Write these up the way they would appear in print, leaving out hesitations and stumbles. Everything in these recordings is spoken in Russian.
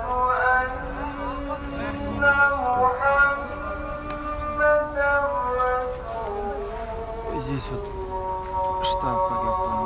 Здесь вот штаб, как я понял.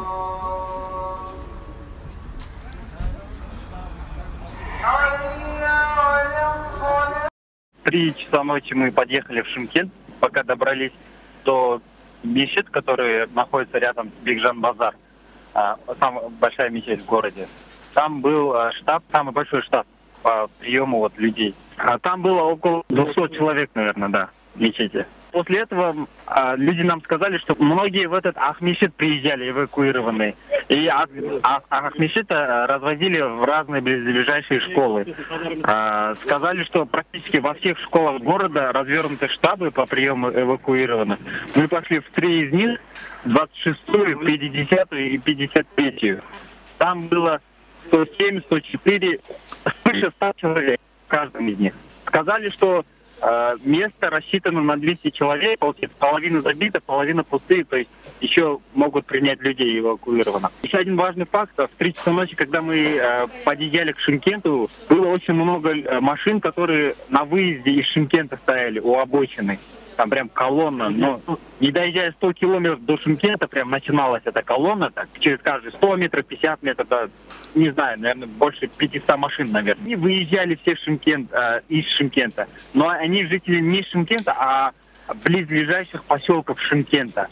3 часа ночи мы подъехали в Шымкент, пока добрались до мечети, который находится рядом с Бекжан-базар, самая большая мечеть в городе. Там был штаб, самый большой штаб по приему вот людей. Там было около 200 человек, наверное, да, в мечети. После этого люди нам сказали, что многие в этот Ах-Мечет приезжали, эвакуированные. И Ах-Мечета развозили в разные ближайшие школы. Сказали, что практически во всех школах города развернуты штабы по приему эвакуированных. Мы пошли в 3 из них, 26-ю, 50-ю и 53-ю. Там было 107, 104, свыше 100 человек в каждом из них. Сказали, что место рассчитано на 200 человек, получается, половина забита, половина пустые, то есть еще могут принять людей эвакуированных. Еще один важный факт: в 3 часа ночи, когда мы подъезжали к Шымкенту, было очень много машин, которые на выезде из Шымкента стояли у обочины. Там прям колонна, но не доезжая 100 километров до Шымкента, прям начиналась эта колонна, так, через каждые 100 метров, 50 метров, да, не знаю, наверное, больше 500 машин, наверное. И выезжали все в Шымкент, из Шымкента, но они жители не Шымкента, а близлежащих поселков Шымкента.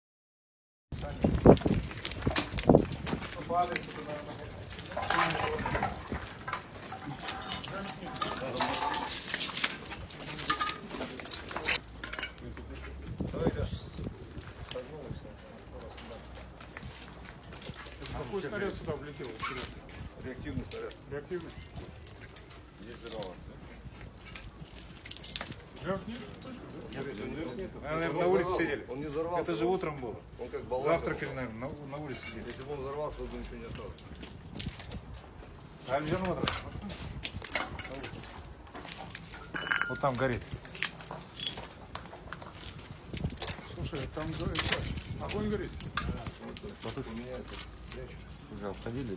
Какой снаряд сюда влетел? Реактивный снаряд. Реактивный? Здесь взорвалось. Жертв нет? Наверное, на улице сидели. Он не взорвался. Это же утром было. Он как болван. Завтракали, наверное, на улице сидели. Если бы он взорвался, то бы ничего не осталось. Вот там горит. Слушай, там огонь горит. Вот тут меняется. Уже обходили.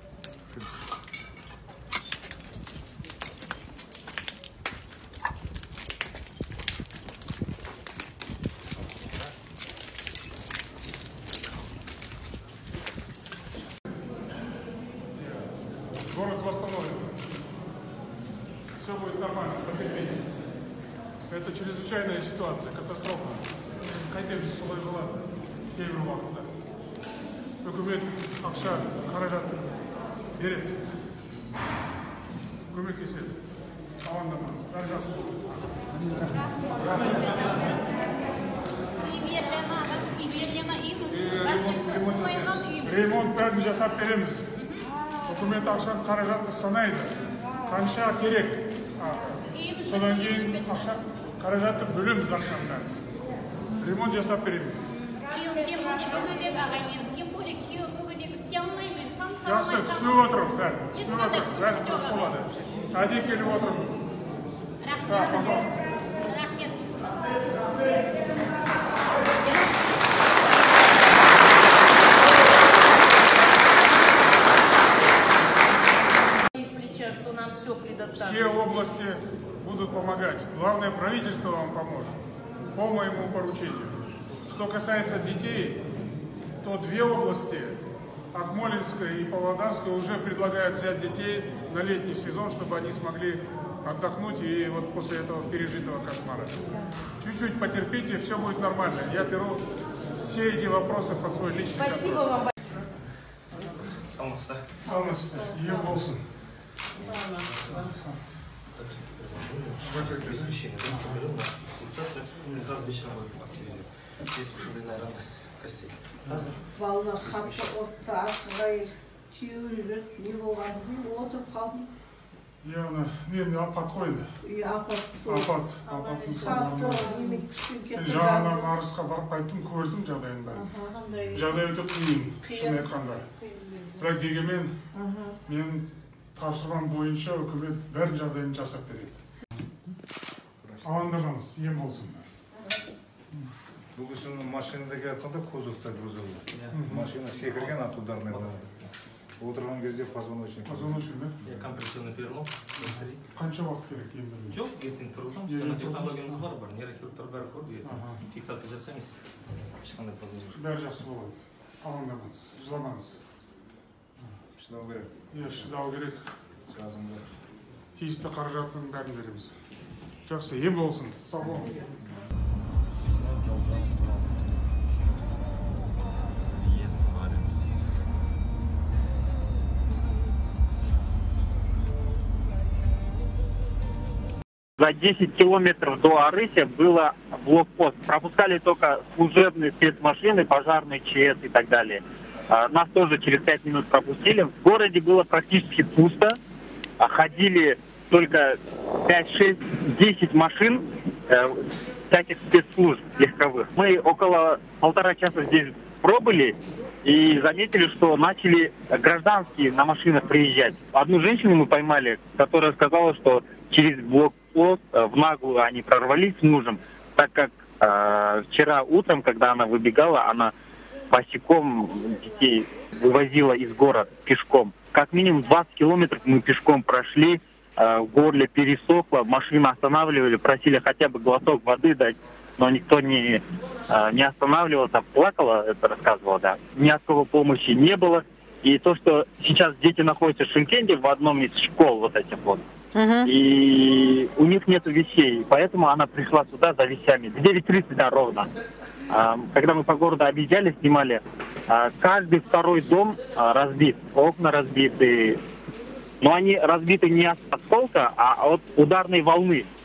Город восстановлен. Все будет нормально, потерпите. Это чрезвычайная ситуация, катастрофа. Қайтеміз солай болады кейбір уақытта. Үкімет ақша, қаражатты береді. Көмектеседі. Амандамаңыз. Бәрі жақсы болады. Ремонт бәрін жасап береміз. Үкімет ақша қаражатты санайды. Қанша керек. Содан кейін ақша қаражатты бөлеміз ақшаны. Ремонт жасап береміз. Жақсы, түсініп отырмын, бәрі. Түсініп отырмын, бәрі дұрыс болады. Әдей келіп отырмын. Все области будут помогать. Главное, правительство вам поможет. По моему поручению. Что касается детей, то 2 области, Акмолинская и Павлодарская, уже предлагают взять детей на летний сезон, чтобы они смогли отдохнуть и вот после этого пережитого кошмара. Чуть-чуть потерпите, все будет нормально. Я беру все эти вопросы под свой личный контроль. Спасибо вам. Саламатсыздар. Ие болсын. Сразу вечером будем активизировать. Здесь ушибленная рана костей. Балалар қатты отты ашығай түйіліп, не болғанын білмей отырып қалдым. Яғни, нені апат қойды? Апат. Апаттың Қатты салдарынан. немен түскен кетті. Жағынан арысқа барып қайттым, көрдім жағдайын бәрін. Жағдай өте қиын, шын айтқанда. Бірақ дегенмен, мен тапсырмам бойынша үкімет бәрін жағдайын жасап береді. Алаңдамаңыз, ем болсын. Бүгін машинада келе жатқанда кузовта грузовый. Машина секірген от ударной волны. Отырған кезде позвоночник. Позвоночник, да? Я компрессионный перелом. Қанша уақыт керек емдеуге? Жоқ, ертең тұрғызам. Жаңа технологиямыз бар. Нейрохирургтар бәрі көрді. Ертең фиксация жасаймыз. Ешқандай проблема жоқ. Бәрі жақсы болады. Алаңдамаңыз, жыламаңыз. Шыдау керек. Иә, шыдау керек. Жазымды. Тиісті қаражаттың бәрін береміз. Жақсы, ем болсын. Сау болыңыз. За 10 километров до Арыся было блокпост. Пропускали только служебные спецмашины, пожарные, ЧС и так далее. Нас тоже через 5 минут пропустили. В городе было практически пусто. Ходили только 5, 6, 10 машин всяких спецслужб легковых. Мы около 1,5 часа здесь пробыли и заметили, что начали гражданские на машинах приезжать. Одну женщину мы поймали, которая сказала, что через блокпост в наглую они прорвались с мужем, так как вчера утром, когда она выбегала, она босиком детей вывозила из города пешком. Как минимум 20 километров мы пешком прошли, в горле пересохло, машину останавливали, просили хотя бы глоток воды дать, но никто не останавливался, плакала, это рассказывала, да. Ни от кого помощи не было. И то, что сейчас дети находятся в Шымкенте, в одном из школ вот этих вот, и у них нет вещей, поэтому она пришла сюда за вещами. В 9:30, да, ровно. Когда мы по городу объезжали, снимали, каждый второй дом разбит, окна разбиты. Но они разбиты не от осколка, а от ударной волны.